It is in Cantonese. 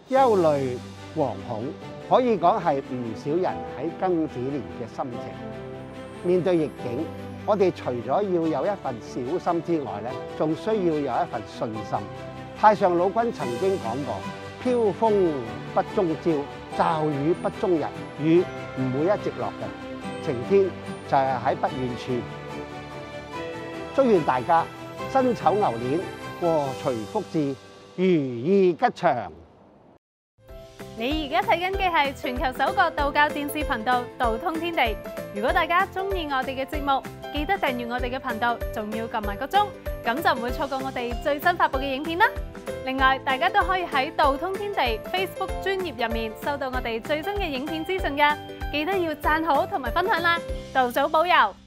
憂慮、惶恐，可以講係唔少人喺庚子年嘅心情。面對逆境，我哋除咗要有一份小心之外咧，仲需要有一份信心。太上老君曾經講過：飄風不終朝，驟雨不終日。雨唔會一直落嘅，晴天就係喺不遠處。祝願大家辛丑牛年過隨福至，如意吉祥。 你而家睇緊嘅係全球首個道教電視頻道道通天地。如果大家中意我哋嘅節目，記得訂閱我哋嘅頻道，仲要撳埋個鐘，咁就唔會錯過我哋最新發佈嘅影片啦。另外，大家都可以喺道通天地 Facebook 專頁入面收到我哋最新嘅影片資訊㗎，記得要讚好同埋分享啦。道祖保佑！